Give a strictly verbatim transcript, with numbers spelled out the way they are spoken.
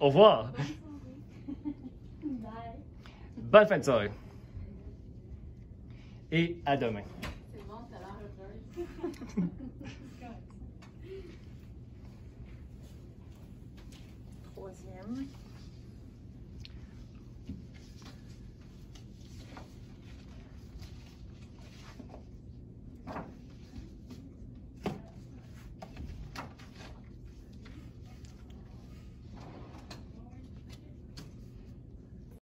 Au revoir. Bye. Bonne fin de soirée. Et à demain. C'est bon, ça a l'air heureuse. Troisième.